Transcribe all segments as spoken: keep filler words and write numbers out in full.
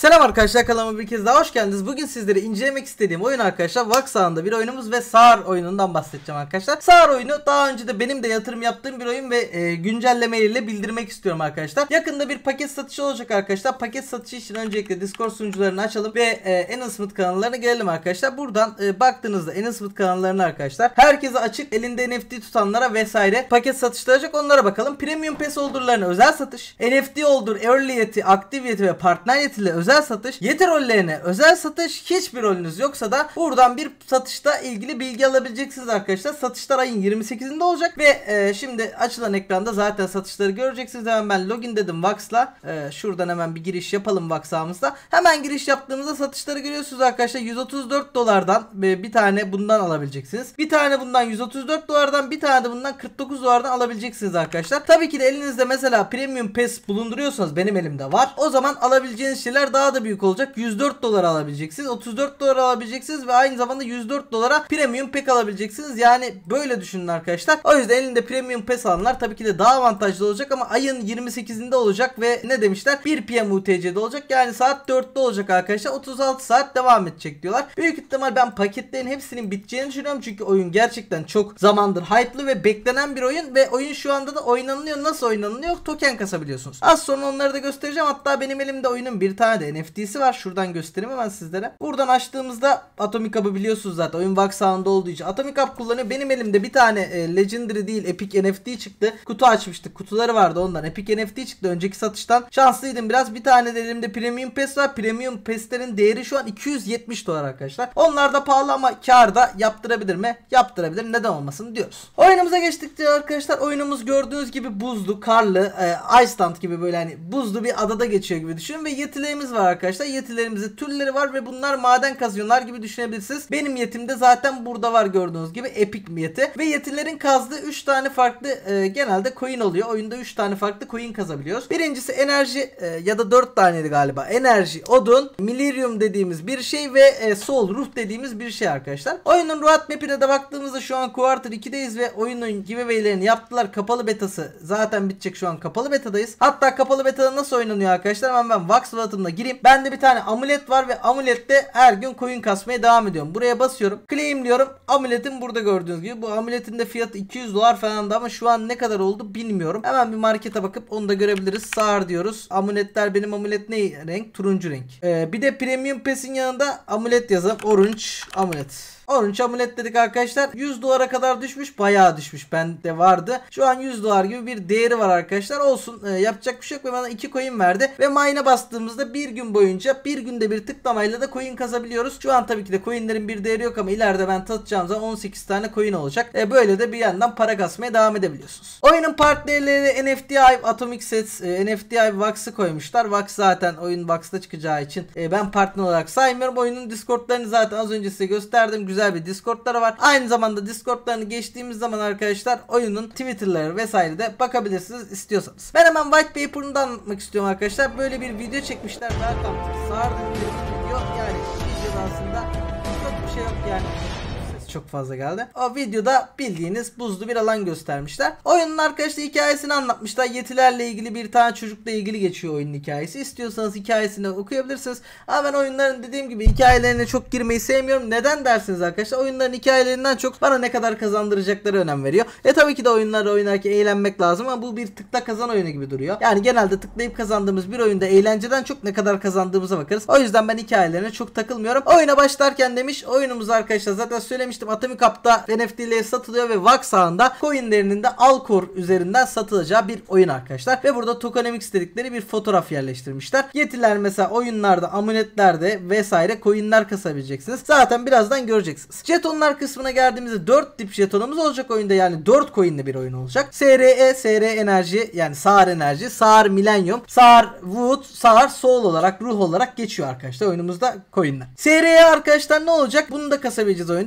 Selam arkadaşlar, kanalıma bir kez daha hoş geldiniz. Bugün sizlere incelemek istediğim oyun arkadaşlar Vax'ında bir oyunumuz ve Saar oyunundan bahsedeceğim arkadaşlar. Saar oyunu daha önce de benim de yatırım yaptığım bir oyun ve e, güncellemeleriyle bildirmek istiyorum arkadaşlar. Yakında bir paket satışı olacak arkadaşlar. Paket satışı için öncelikle Discord sunucularını açalım ve e, Announcement kanallarına gelelim arkadaşlar. Buradan e, baktığınızda Announcement kanallarına arkadaşlar herkese açık, elinde N F T tutanlara vesaire paket satışları olacak, onlara bakalım. Premium Pass holdurlarına özel satış, N F T holder, early yeti, aktif yeti ve partner yetiyle özel satış, yeti rollerine özel satış. Hiçbir rolünüz yoksa da buradan bir satışta ilgili bilgi alabileceksiniz arkadaşlar. Satışlar ayın yirmi sekizinde olacak ve e, şimdi açılan ekranda zaten satışları göreceksiniz. Hemen ben login dedim Vax'la. E, şuradan hemen bir giriş yapalım Vax ağımızda. Hemen giriş yaptığımızda satışları görüyorsunuz arkadaşlar. yüz otuz dört dolardan bir tane bundan alabileceksiniz. Bir tane bundan yüz otuz dört dolardan, bir tane de bundan kırk dokuz dolardan alabileceksiniz arkadaşlar. Tabii ki de elinizde mesela Premium Pass bulunduruyorsanız, benim elimde var, o zaman alabileceğiniz şeyler daha da büyük olacak. yüz dört dolar alabileceksiniz, otuz dört dolar alabileceksiniz ve aynı zamanda yüz dört dolara Premium Pack alabileceksiniz. Yani böyle düşünün arkadaşlar. O yüzden elinde Premium Pass alanlar tabii ki de daha avantajlı olacak ama ayın yirmi sekizinde olacak ve ne demişler? bir P M U T C'de olacak. Yani saat dörtte olacak arkadaşlar. otuz altı saat devam edecek diyorlar. Büyük ihtimal ben paketlerin hepsinin biteceğini düşünüyorum. Çünkü oyun gerçekten çok zamandır hype'lı ve beklenen bir oyun ve oyun şu anda da oynanılıyor. Nasıl oynanılıyor? Token kasabiliyorsunuz. Az sonra onları da göstereceğim. Hatta benim elimde oyunun bir tane de N F T'si var. Şuradan göstereyim hemen sizlere. Buradan açtığımızda Atomic Hub'ı biliyorsunuz zaten. Oyun Vax ağında olduğu için Atomic Hub kullanıyor. Benim elimde bir tane e, Legendary değil, Epic N F T çıktı. Kutu açmıştık. Kutuları vardı ondan. Epic N F T çıktı. Önceki satıştan şanslıydım biraz. Bir tane de elimde Premium Pass var. Premium Pass'lerin değeri şu an iki yüz yetmiş dolar arkadaşlar. Onlar da pahalı ama kârda, yaptırabilir mi? Yaptırabilir. Neden olmasın diyoruz. Oyunumuza geçtikçe arkadaşlar, oyunumuz gördüğünüz gibi buzlu, karlı, e, Iceland gibi böyle hani buzlu bir adada geçiyor gibi düşünün ve yetilerimiz var arkadaşlar. Yetilerimizin türleri var ve bunlar maden kazıyorlar gibi düşünebilirsiniz. Benim yetimde zaten burada var gördüğünüz gibi Epic yeti ve yetilerin kazdığı üç tane farklı e, genelde coin oluyor. Oyunda üç tane farklı coin kazabiliyoruz. Birincisi enerji e, ya da dört taneydi galiba. Enerji, odun, millennium dediğimiz bir şey ve e, soul, ruh dediğimiz bir şey arkadaşlar. Oyunun roadmap'ine de baktığımızda şu an Quarter ikideyiz ve oyunun giveaway'lerini yaptılar. Kapalı betası zaten bitecek, şu an kapalı betadayız. Hatta kapalı betada nasıl oynanıyor arkadaşlar? Hemen ben Vax Wallet'ımla gireyim. Bende bir tane amulet var ve amulette her gün coin kasmaya devam ediyorum. Buraya basıyorum. Claim diyorum. Amuletim burada gördüğünüz gibi. Bu amuletin de fiyatı iki yüz dolar falan da ama şu an ne kadar oldu bilmiyorum. Hemen bir markete bakıp onu da görebiliriz. Saar diyoruz. Amuletler, benim amulet ne renk? Turuncu renk. Ee, bir de Premium Pass'in yanında amulet yazalım. Orange amulet. Orange amulet dedik arkadaşlar. yüz dolara kadar düşmüş. Bayağı düşmüş. Bende vardı. Şu an yüz dolar gibi bir değeri var arkadaşlar. Olsun. Ee, yapacak bir şey yok. Ve bana iki coin verdi. Ve mine'a bastığımızda bir gün boyunca bir günde bir tıklamayla da coin kazabiliyoruz. Şu an tabii ki de coinlerin bir değeri yok ama ileride ben tatacağım zaman on sekiz tane coin olacak. E, böyle de bir yandan para kasmaya devam edebiliyorsunuz. Oyunun partnerleri N F T Hive, Atomic Sets, e, N F T Hive, Vax'ı koymuşlar. Vax zaten oyun Vax'ta çıkacağı için e, ben partner olarak saymıyorum. Oyunun Discord'larını zaten az önce size gösterdim. Güzel bir Discord'ları var. Aynı zamanda Discord'larını geçtiğimiz zaman arkadaşlar oyunun Twitter'ları vesaire de bakabilirsiniz istiyorsanız. Ben hemen white paper'ını da anlatmak istiyorum arkadaşlar. Böyle bir video çekmişler. Zaten sardı bir video. Yani videoda aslında çok bir şey yok yani. Çok fazla geldi. O videoda bildiğiniz buzlu bir alan göstermişler. Oyunun arkadaşlar hikayesini anlatmışlar. Yetilerle ilgili, bir tane çocukla ilgili geçiyor oyunun hikayesi. İstiyorsanız hikayesini okuyabilirsiniz. Ama ben oyunların dediğim gibi hikayelerine çok girmeyi sevmiyorum. Neden dersiniz arkadaşlar? Oyunların hikayelerinden çok bana ne kadar kazandıracakları önem veriyor. E tabii ki de oyunları oynarken eğlenmek lazım ama bu bir tıkla kazan oyunu gibi duruyor. Yani genelde tıklayıp kazandığımız bir oyunda eğlenceden çok ne kadar kazandığımıza bakarız. O yüzden ben hikayelerine çok takılmıyorum. Oyuna başlarken demiş, oyunumuz arkadaşlar zaten söylemiştim, Atomic Hub'da N F T'leri satılıyor ve Vax ağında coinlerinin de Alcor üzerinden satılacağı bir oyun arkadaşlar. Ve burada tokenomics dedikleri bir fotoğraf yerleştirmişler. Yetiler mesela oyunlarda, amuletlerde vesaire coinler kasabileceksiniz. Zaten birazdan göreceksiniz. Jetonlar kısmına geldiğimizde dört tip jetonumuz olacak oyunda, yani dört coinli bir oyun olacak. S R E, S R enerji, yani Saar enerji, Saar millennium, Saar wood, Saar soul olarak, ruh olarak geçiyor arkadaşlar oyunumuzda coinler. S R E arkadaşlar ne olacak? Bunu da kasabileceğiz oyunda. Enerji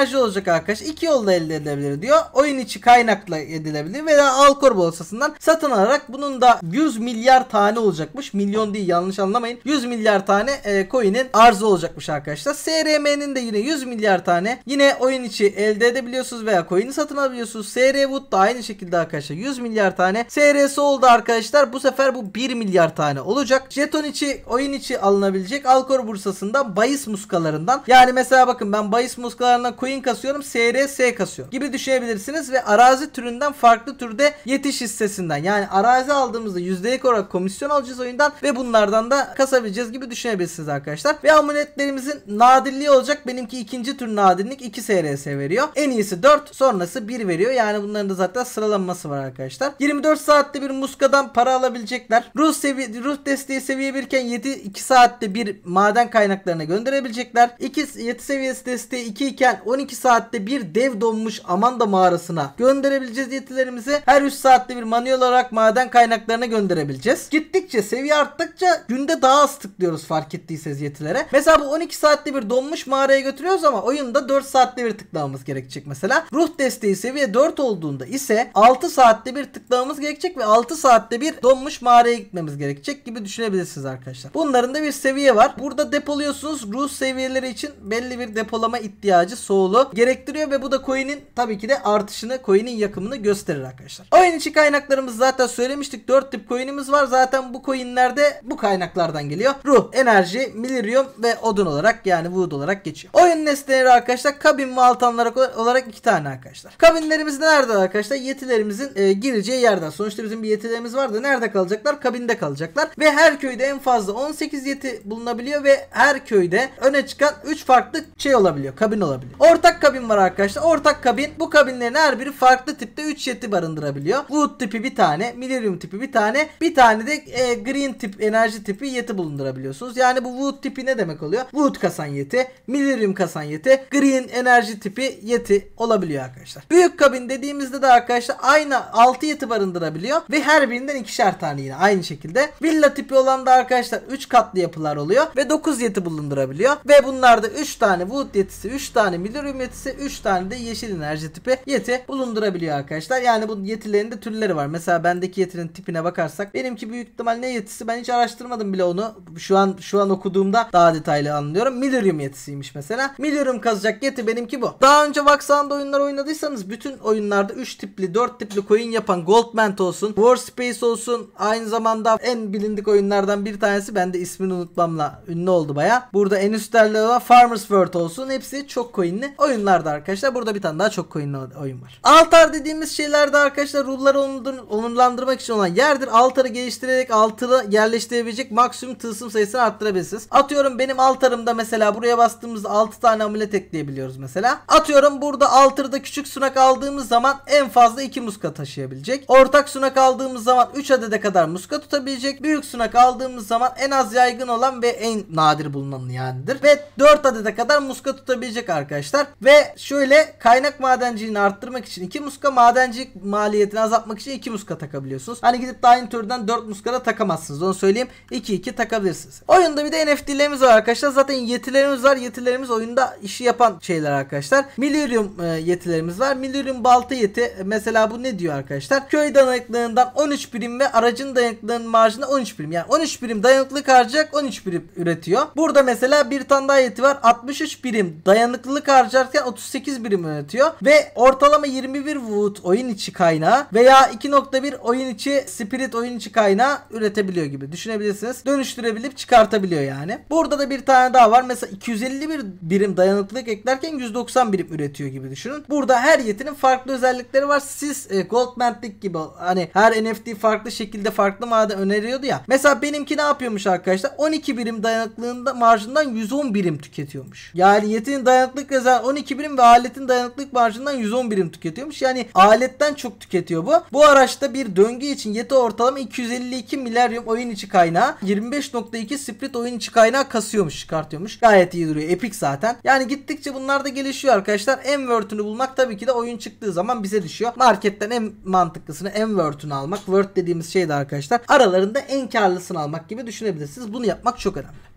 enerji olacak arkadaşlar. İki yolla elde edilebilir diyor. Oyun içi kaynakla edilebilir veya Alcor borsasından satın alarak, bunun da yüz milyar tane olacakmış. Milyon değil, yanlış anlamayın. yüz milyar tane e, coin'in arzı olacakmış arkadaşlar. S R M'nin de yine yüz milyar tane yine oyun içi elde edebiliyorsunuz veya coin'i satın alabiliyorsunuz. S R Wood da aynı şekilde arkadaşlar yüz milyar tane. S R'si oldu arkadaşlar. Bu sefer bu bir milyar tane olacak. Jeton içi, oyun içi alınabilecek Alcor borsasında bahis muskalarından. Yani mesela bakın, ben bahis muskalarından coin kasıyorum. S R S kasıyor gibi düşünebilirsiniz ve arazi türünden farklı türde yetiş hissesinden. Yani arazi aldığımızda yüzdelik olarak komisyon alacağız oyundan ve bunlardan da kasabileceğiz gibi düşünebilirsiniz arkadaşlar. Ve amuletlerimizin nadirliği olacak. Benimki ikinci tür nadirlik, iki S R S veriyor. En iyisi dört, sonrası bir veriyor. Yani bunların da zaten sıralanması var arkadaşlar. yirmi dört saatte bir muskadan para alabilecekler. Ruh seviye, ruh desteği seviye bir iken yedi, iki saatte bir maden kaynaklarına gönderebilecekler. iki, yedi seviyesi desteği iki iken on iki saatte bir dev donmuş Amanda mağarasına gönderebileceğiz yetilerimizi. Her üç saatte bir manuel olarak maden kaynaklarına gönderebileceğiz. Gittikçe, seviye arttıkça günde daha az tıklıyoruz fark ettiyseniz yetilere. Mesela bu on iki saatte bir donmuş mağaraya götürüyoruz ama oyunda dört saatte bir tıklamamız gerekecek mesela. Ruh desteği seviye dört olduğunda ise altı saatte bir tıklamamız gerekecek ve altı saatte bir donmuş mağaraya gitmemiz gerekecek gibi düşünebilirsiniz arkadaşlar. Bunların da bir seviye var. Burada depoluyorsunuz. Ruh seviyeleri için belli bir depolama ihtiyacı, soğulu gerektiriyor ve bu da coin'in tabii ki de artışını, coin'in yakımını gösterir arkadaşlar. Oyun içi kaynaklarımız zaten söylemiştik. dört tip coin'imiz var. Zaten bu coin'lerde bu kaynaklardan geliyor. Ruh, enerji, milirium ve odun olarak, yani wood olarak geçiyor. Oyun nesneleri arkadaşlar kabin ve altanlar olarak iki tane arkadaşlar. Kabinlerimiz nerede arkadaşlar? Yetilerimizin e, gireceği yerden. Sonuçta bizim bir yetilerimiz var da nerede kalacaklar? Kabinde kalacaklar. Ve her köyde en fazla on sekiz yeti bulunabiliyor ve her köyde öne çıkan üç farklı şey olabiliyor. Kabin olabiliyor. Ortak kabin var arkadaşlar. Ortak kabin, bu kabinlerin her biri farklı tipte üç yeti barındırabiliyor. Wood tipi bir tane, milirium tipi bir tane, bir tane de e, green tip, enerji tipi yeti bulundurabiliyorsunuz. Yani bu wood tipi ne demek oluyor? Wood kasan yeti, milirium kasan yeti, green enerji tipi yeti olabiliyor arkadaşlar. Büyük kabin dediğimizde de arkadaşlar aynı altı yeti barındırabiliyor ve her birinden ikişer tane yine aynı şekilde. Villa tipi olan da arkadaşlar üç katlı yapılar oluyor ve dokuz yeti bulundurabiliyor ve bunlarda üç tane wood yetisi, üç tane milirium yetisi, üç tane de yeşil enerji tipi yeti bulundurabiliyor arkadaşlar. Yani bu yetilerin de türleri var. Mesela bendeki yetinin tipine bakarsak, benimki büyük ihtimal ne yetisi, ben hiç araştırmadım bile onu. Şu an şu an okuduğumda daha detaylı anlıyorum. Milirium yetisiymiş mesela. Milirium kazacak yeti benimki bu. Daha önce Vax'ında oyunlar oynadıysanız bütün oyunlarda üç tipli, dört tipli coin yapan Goldmant olsun, Warspace olsun, aynı zamanda en bilindik oyunlardan bir tanesi, ben de ismini unutmamla ünlü oldu baya. Burada en üstlerde olan Farmers World olsun, hepsi çok coinli oyunlarda arkadaşlar. Burada bir tane daha çok coinli oyun var. Altar dediğimiz şeylerde arkadaşlar ruhları onurlandırmak için olan yerdir. Altarı geliştirerek altarı yerleştirebilecek maksimum tılsım sayısını arttırabilirsiniz. Atıyorum benim altarımda mesela buraya bastığımızda altı tane amulet ekleyebiliyoruz mesela. Atıyorum burada altarda küçük sunak aldığımız zaman en fazla iki muska taşıyabilecek. Ortak sunak aldığımız zaman üç adede kadar muska tutabilecek. Büyük sunak aldığımız zaman en az yaygın olan ve en nadir bulunan yanidir. Ve dört adede kadar muska tutabilecek arkadaşlar. Ve şöyle kaynak madenciliğini arttırmak için iki muska, madencilik maliyetini azaltmak için iki muska takabiliyorsunuz. Hani gidip de aynı türden dört muska da takamazsınız. Onu söyleyeyim. iki iki takabilirsiniz. Oyunda bir de N F T'lerimiz var arkadaşlar. Zaten yetilerimiz var. Yetilerimiz oyunda işi yapan şeyler arkadaşlar. Milirium e, yetilerimiz var. Milirium balta yeti. Mesela bu ne diyor arkadaşlar? Köy dayanıklılığından on üç birim ve aracın dayanıklılığının marjında on üç birim. Yani on üç birim dayanıklılık harcayacak, on üç birim üretiyor. Burada mesela bir tane daha yeti var. altmış üç birim dayanıklılık harcarken otuz sekiz birim üretiyor. Ve ortalama yirmi bir wood oyun içi kaynağı veya iki nokta bir oyun içi spirit oyun içi kaynağı üretebiliyor gibi düşünebilirsiniz. Dönüştürebilip çıkartabiliyor yani. Burada da bir tane daha var. Mesela iki yüz elli bir birim dayanıklılık eklerken yüz doksan birim üretiyor gibi düşünün. Burada her yetinin farklı özellikleri var. Siz e, Goldmant'lik gibi hani her N F T farklı şekilde farklı maden öneriyordu ya. Mesela benimki ne yapıyormuş arkadaşlar? on iki birim dayanıklılığında marjından yüz on birim tüketiyormuş. Yani yetinin dayanıklılık özel on iki birim ve aletin dayanıklılık marjından yüz on birim tüketiyormuş. Yani aletten çok tüketiyor bu. Bu araçta bir döngü için yeti ortalama iki yüz elli iki milyarium oyun içi kaynağı, yirmi beş nokta iki sprit oyun içi kaynağı kasıyormuş, çıkartıyormuş. Gayet iyi duruyor. Epic zaten. Yani gittikçe bunlar da gelişiyor arkadaşlar. En worth'ünü bulmak tabii ki de oyun çıktığı zaman bize düşüyor. Marketten en mantıklısını, en worth'ünü almak. Worth dediğimiz şey de arkadaşlar aralarında en karlısını almak gibi düşünebilirsiniz. Bunu yapmak çok önemli.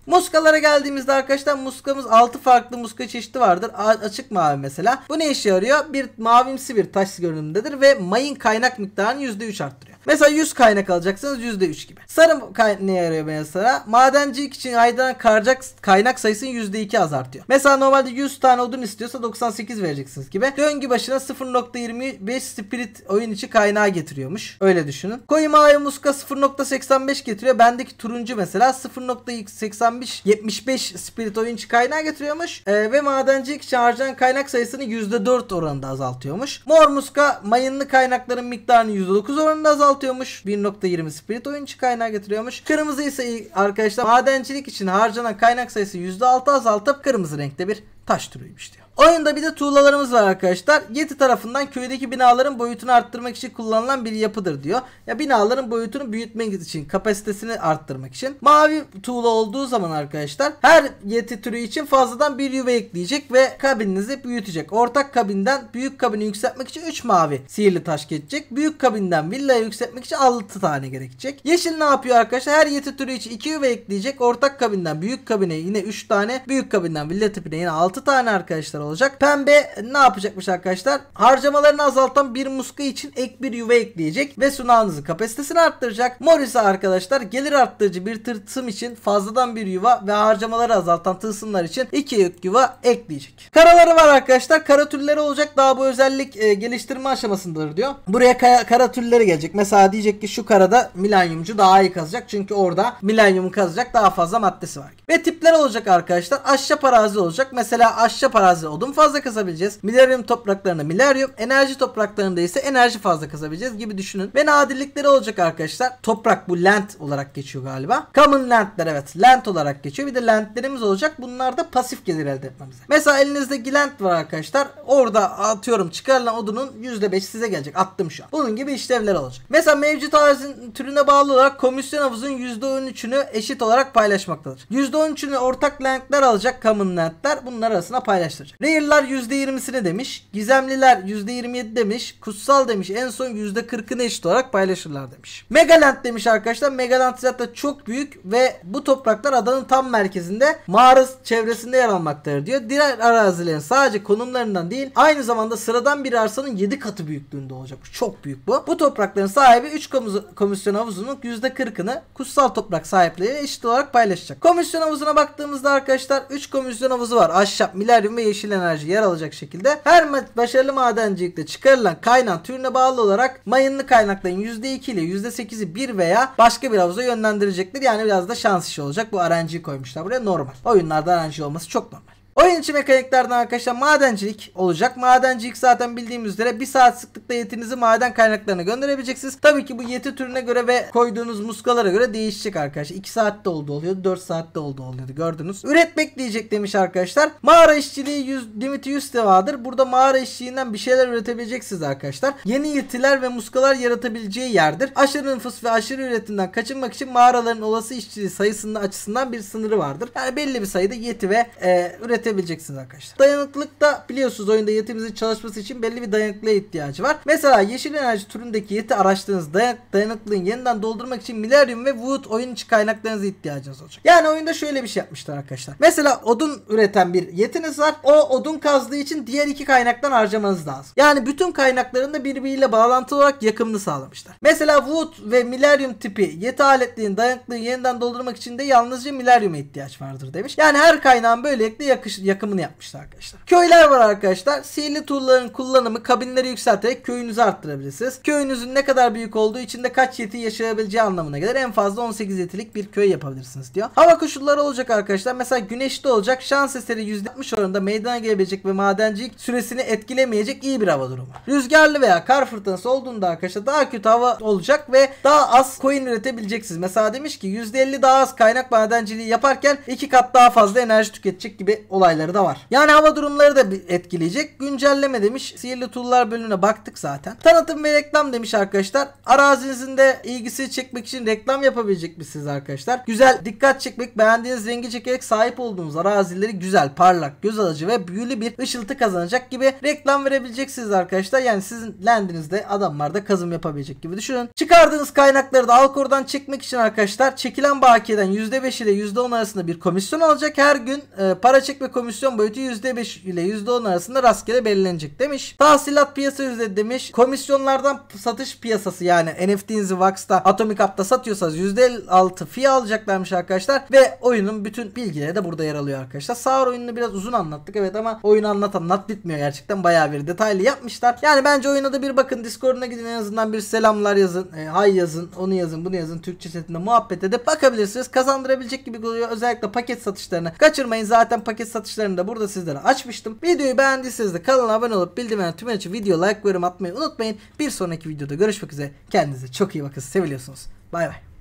Muskalara geldiğimizde arkadaşlar muskamız altı farklı muska çeşidi vardır. A açık mavi mesela. Bu ne işe yarıyor? Bir mavimsi bir taş görünümdedir ve mayın kaynak miktarını yüzde üç arttırıyor. Mesela yüz kaynak alacaksınız yüzde üç gibi. Sarı ne yarıyor mesela? Madencilik için aydan kaynak sayısını yüzde iki azaltıyor. Mesela normalde yüz tane odun istiyorsa doksan sekiz vereceksiniz gibi. Döngü başına sıfır nokta yirmi beş spirit oyun içi kaynağı getiriyormuş. Öyle düşünün. Koyu mavi muska sıfır nokta seksen beş getiriyor. Bendeki turuncu mesela sıfır nokta seksen beş yetmiş beş spirit oyun içi kaynağı getiriyormuş. Ee, ve madencilik için harcanan kaynak sayısını yüzde dört oranında azaltıyormuş. Mor muska mayınlı kaynakların miktarını yüzde dokuz oranında azaltıyormuş. bir nokta yirmi spirit oyun içi kaynağı getiriyormuş. Kırmızı ise arkadaşlar madencilik için harcanan kaynak sayısı yüzde altı azaltıp kırmızı renkte bir taş türüymüş diyor. Oyunda bir de tuğlalarımız var arkadaşlar. Yeti tarafından köydeki binaların boyutunu arttırmak için kullanılan bir yapıdır diyor. Ya binaların boyutunu büyütmek için, kapasitesini arttırmak için. Mavi tuğla olduğu zaman arkadaşlar her yeti türü için fazladan bir yuva ekleyecek ve kabininizi büyütecek. Ortak kabinden büyük kabini yükseltmek için üç mavi sihirli taş geçecek. Büyük kabinden villaya yükseltmek için altı tane gerekecek. Yeşil ne yapıyor arkadaşlar? Her yeti türü için iki yuva ekleyecek. Ortak kabinden büyük kabine yine üç tane. Büyük kabinden villa tipine yine altı tane arkadaşlar olacak. Pembe ne yapacakmış arkadaşlar? Harcamalarını azaltan bir muska için ek bir yuva ekleyecek ve sunağınızın kapasitesini arttıracak. Mor ise arkadaşlar gelir arttırıcı bir tılsım için fazladan bir yuva ve harcamaları azaltan tılsımlar için iki yuva ekleyecek. Karaları var arkadaşlar. Kara türleri olacak. Daha bu özellik e, geliştirme aşamasındadır diyor. Buraya kara, kara türleri gelecek. Mesela diyecek ki şu karada milenyumcu daha iyi kazacak. Çünkü orada milenyumu kazacak daha fazla maddesi var. Ve tipler olacak arkadaşlar. Ahşap arazi olacak. Mesela ahşap arazi odun fazla kazabileceğiz. Mileryum topraklarında mileryum, enerji topraklarında ise enerji fazla kazabileceğiz gibi düşünün. Ve nadirlikleri olacak arkadaşlar. Toprak bu land olarak geçiyor galiba. Common landler evet land olarak geçiyor. Bir de landlerimiz olacak. Bunlar da pasif gelir elde etmemize. Mesela elinizde land var arkadaşlar. Orada atıyorum çıkarılan odunun yüzde beş size gelecek. Attım şu an. Bunun gibi işlevler olacak. Mesela mevcut arazinin türüne bağlı olarak komisyon havuzun yüzde on üçünü eşit olarak paylaşmaktadır. yüzde on üçünü ortak landler alacak common landler. Bunlar arasında paylaştıracak. Rayer'lar yüzde yirmisini demiş. Gizemliler yüzde yirmi yedi demiş. Kutsal demiş. En son yüzde kırkını eşit olarak paylaşırlar demiş. Megaland demiş arkadaşlar. Megaland zaten çok büyük ve bu topraklar adanın tam merkezinde mağara çevresinde yer almaktadır diyor. Diğer arazilerin sadece konumlarından değil aynı zamanda sıradan bir arsanın yedi katı büyüklüğünde olacakmış. Çok büyük bu. Bu toprakların sahibi üç komisyon havuzunun yüzde kırkını kutsal toprak sahipleriyle eşit olarak paylaşacak. Komisyon havuzuna baktığımızda arkadaşlar üç komisyon havuzu var. Ahşap, mileryum ve yeşil enerji yer alacak şekilde. Her başarılı madencilikte çıkarılan kaynağın türüne bağlı olarak mayınlı kaynakların yüzde iki ile yüzde sekizi bir veya başka bir havuza yönlendirecektir. Yani biraz da şans işi olacak. Bu R N G koymuşlar buraya. Normal. Oyunlarda R N G olması çok normal. Oyun içi mekaniklerden arkadaşlar madencilik olacak. Madencilik zaten bildiğimiz üzere bir saat sıklıkla yetinizi maden kaynaklarına gönderebileceksiniz. Tabii ki bu yeti türüne göre ve koyduğunuz muskalara göre değişecek arkadaşlar. iki saatte oldu oluyordu. dört saatte oldu oluyordu. Gördünüz. Üretmek diyecek demiş arkadaşlar. Mağara işçiliği yüz, limiti yüz devadır. Burada mağara işçiliğinden bir şeyler üretebileceksiniz arkadaşlar. Yeni yetiler ve muskalar yaratabileceği yerdir. Aşırı nüfus ve aşırı üretimden kaçınmak için mağaraların olası işçiliği sayısının açısından bir sınırı vardır. Yani belli bir sayıda yeti ve e, üretebileceksiniz arkadaşlar. Dayanıklılık da biliyorsunuz oyunda yetimizin çalışması için belli bir dayanıklılığa ihtiyacı var. Mesela yeşil enerji türündeki yeti araçlarınız dayan dayanıklılığını yeniden doldurmak için mileryum ve wood oyun içi kaynaklarınıza ihtiyacınız olacak. Yani oyunda şöyle bir şey yapmışlar arkadaşlar. Mesela odun üreten bir yetiniz var. O odun kazdığı için diğer iki kaynaktan harcamanız lazım. Yani bütün kaynakların da birbiriyle bağlantılı olarak yakımını sağlamışlar. Mesela wood ve mileryum tipi yeti aletlerinin dayanıklılığını yeniden doldurmak için de yalnızca mileryuma ihtiyaç vardır demiş. Yani her kaynağın böylelikle yakış yakımını yapmışlar arkadaşlar. Köyler var arkadaşlar. Sihirli tool'ların kullanımı kabinleri yükselterek köyünüzü arttırabilirsiniz. Köyünüzün ne kadar büyük olduğu içinde kaç yeti yaşayabileceği anlamına gelir. En fazla on sekiz yetilik bir köy yapabilirsiniz diyor. Hava koşulları olacak arkadaşlar. Mesela güneşli olacak. Şans eseri yüzde altmış oranında meydana gelebilecek ve madencilik süresini etkilemeyecek iyi bir hava durumu. Rüzgarlı veya kar fırtınası olduğunda arkadaşlar daha kötü hava olacak ve daha az coin üretebileceksiniz. Mesela demiş ki yüzde elli daha az kaynak madenciliği yaparken iki kat daha fazla enerji tüketecek gibi olabilir. olayları da var. Yani hava durumları da etkileyecek. Güncelleme demiş. Sihirli tool'lar bölümüne baktık zaten. Tanıtım ve reklam demiş arkadaşlar. Arazinizin de ilgisi çekmek için reklam yapabilecek misiniz arkadaşlar? Güzel, dikkat çekmek, beğendiğiniz rengi çekerek sahip olduğunuz arazileri güzel, parlak, göz alıcı ve büyülü bir ışıltı kazanacak gibi reklam verebileceksiniz arkadaşlar. Yani sizin landinizde adamlar da kazım yapabilecek gibi düşünün. Çıkardığınız kaynakları da Alkor'dan çekmek için arkadaşlar çekilen bakiyeden yüzde beş ile yüzde on arasında bir komisyon alacak. Her gün e, para çekme komisyon boyutu yüzde beş ile yüzde on arasında rastgele belirlenecek demiş. Tahsilat piyasa yüzde demiş. Komisyonlardan satış piyasası, yani N F T'nizi Vax'ta, Atomic Up'ta satıyorsanız yüzde altı fee alacaklarmış arkadaşlar ve oyunun bütün bilgileri de burada yer alıyor arkadaşlar. Saur oyununu biraz uzun anlattık evet, ama oyunu anlat anlat bitmiyor, gerçekten bayağı bir detaylı yapmışlar. Yani bence oyuna da bir bakın, Discord'una gidin, en azından bir selamlar yazın, e, hay yazın, onu yazın, bunu yazın, Türkçe setinde muhabbet edip bakabilirsiniz. Kazandırabilecek gibi oluyor. Özellikle paket satışlarını kaçırmayın. Zaten paket satışlarını da burada sizlere açmıştım. Videoyu beğendiyseniz de kanala abone olup bildirimleri tüm açı video like ve yorum atmayı unutmayın. Bir sonraki videoda görüşmek üzere. Kendinize çok iyi bakın. Seviliyorsunuz. Bay bay.